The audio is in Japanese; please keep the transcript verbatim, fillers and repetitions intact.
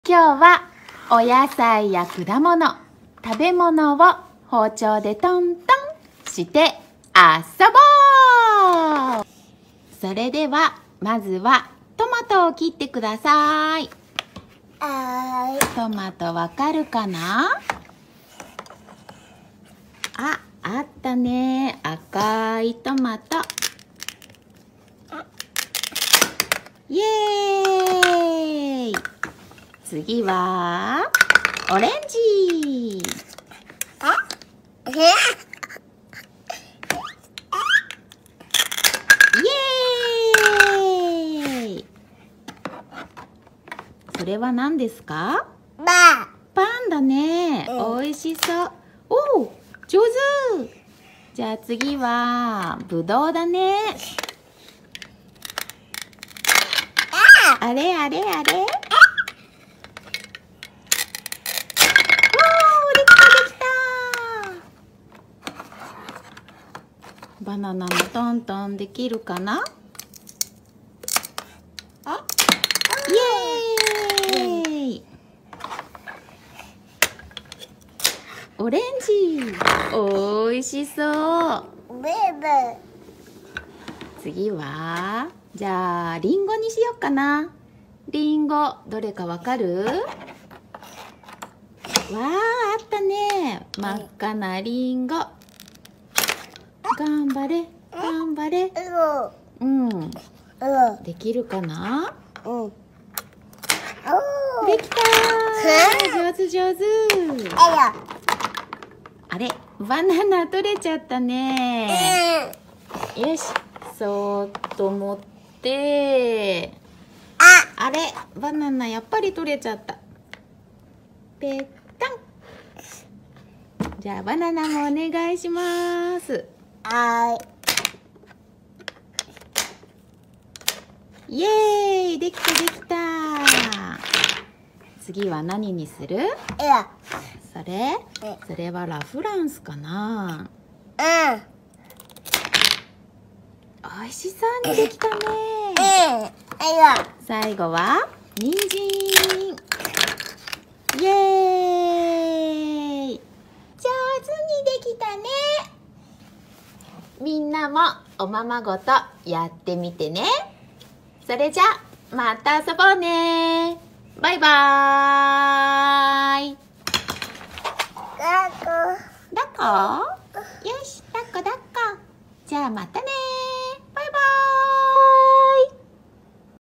今日はお野菜や果物、食べ物を包丁でトントンして遊ぼう。それではまずはトマトを切ってください。トマトわかるかな？あ、あったね。赤いトマト。イエーイ。次はオレンジ。イエーイ。それは何ですか？パンだね。おいしそう。おお、上手。じゃあ次はぶどうだね。あれあれあれ。おー、できたできた。バナナもトントンできるかな？あ、イエーイ。オレンジ、おいしそう。次はじゃあリンゴにしようかな。リンゴどれかわかる？わあ、あったね。真っ赤なリンゴ。頑張れ頑張れ。うん、できるかな？できたー。上手上手。あれ、バナナ取れちゃったね。よし、そーっと持って。あれ、バナナやっぱり取れちゃった。ぺったん。じゃあバナナもお願いします。イエーイ、できたできた。次は何にする？それ？それはラ・フランスかな。おいしそうにできたね。最後は人参。イエーイ。上手にできたね。みんなもおままごとやってみてね。それじゃまた遊ぼうね。バイバーイ。だっこ？よし、だっこだっこ。じゃあまたね。